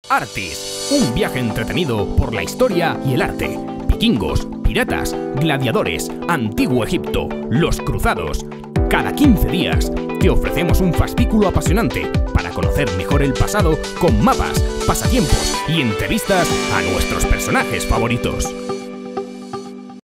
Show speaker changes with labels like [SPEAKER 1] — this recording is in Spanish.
[SPEAKER 1] Artis, un viaje entretenido por la historia y el arte. Vikingos, piratas, gladiadores, antiguo Egipto, los cruzados. Cada 15 días te ofrecemos un fascículo apasionante para conocer mejor el pasado con mapas, pasatiempos y entrevistas a nuestros personajes favoritos.